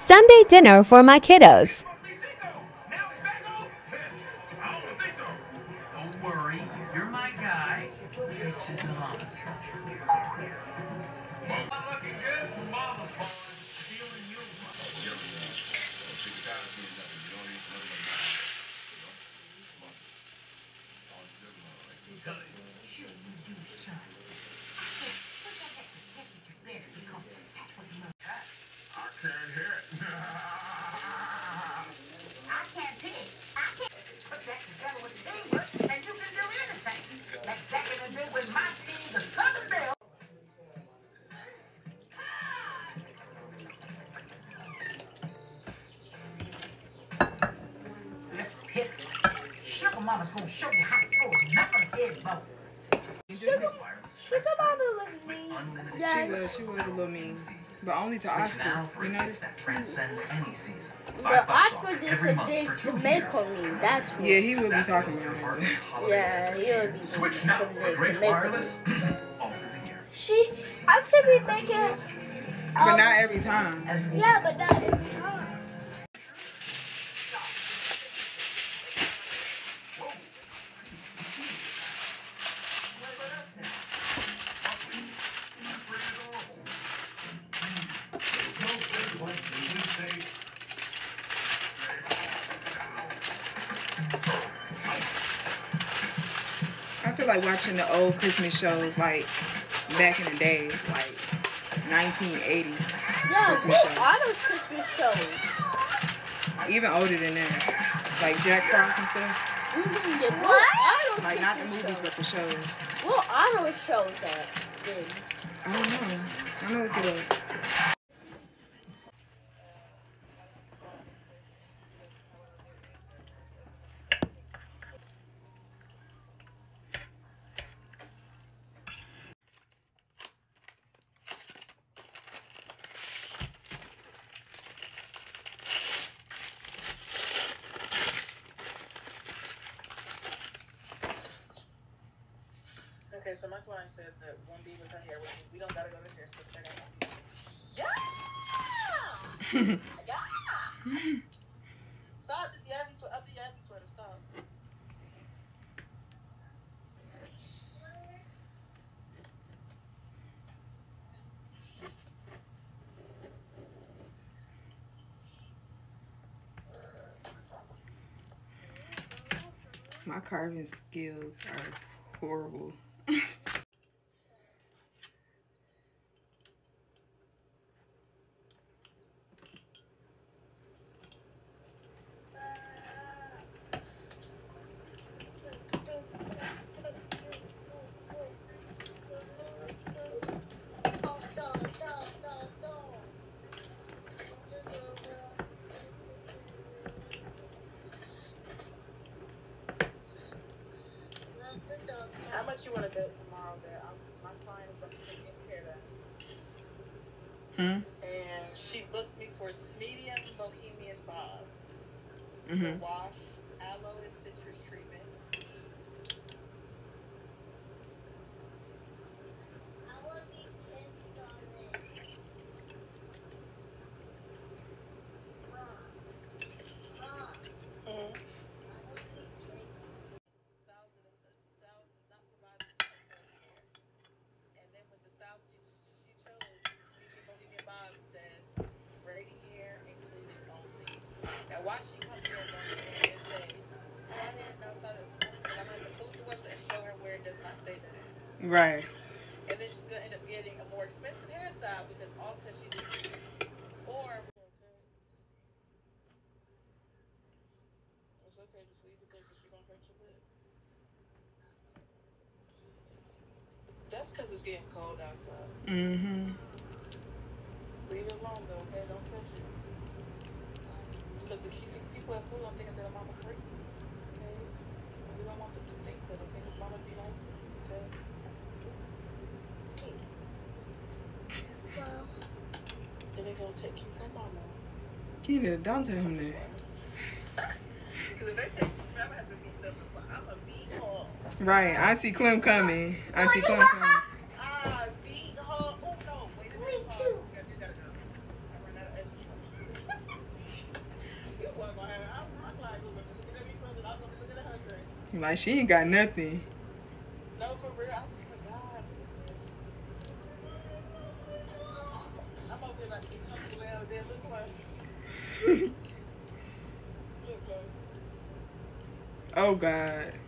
Sunday dinner for my kiddos. Don't worry, you're my guy. Fix it on. Looking good, mama feeling you. I can't hear it. I can't pick. I can't put that together with teamwork, and you can do anything. Like back in the day when my team, the Southern Belle. Let's pick. Sugar Mama's gonna show you how to throw a knucklehead ball. Sugar Mama was mean. Yeah. She was a little mean. But only to Oscar, you notice? That transcends any season. But Oscar did some things to make her mean. That's what. Yeah, he would be talking about her. Yeah, he would be doing some things to make her mean. All through the year. I should be making. But not every time. Yeah, but not every time. I feel like watching the old Christmas shows, like back in the day, like 1980 Yeah, Christmas what shows. are those Christmas shows? Even older than that, like Jack Frost and stuff. What are those Like not the Christmas movies, shows? but the shows. What are those shows that then? I don't know. I'm gonna look it up. Okay, so my client said that 1B was her hair. We don't gotta go to hair school. Yeah! Yeah! Stop this Yazzie sweater. Up the Yazzie sweater. Stop. My carving skills are horrible. How much you want to bet tomorrow that my client is going to get hair done? And she booked me for medium Bohemian Bob. The wash, aloe, and citrus treatment. Now, why she come here and say, I didn't know, thought it, I'm going to close the website and show her where it does not say that. Right. And then she's going to end up getting a more expensive hairstyle because she did. Or, it's okay, just leave it there because you're going to hurt your lip. That's because it's getting cold outside. Mm-hmm. Leave it alone, though, okay? Don't touch it. Because the people at school, I'm thinking that mama hurt you, okay? We don't want them to think that, okay? Because mama be nice, okay? Well, then they're going to take you from mama. Keita, don't tell him that. Because if they take you, I'm going to have to beat them. I'm going to beat her. Right. Auntie Clem coming. Auntie Clem coming. Beat her. Oh, no. Wait a minute. You gotta go. I run out of estrogen. Like, she ain't got nothing. No, for real. I'm just like, God. I'm over here about to get comfortable out of there. Look like. Look like. Oh, God.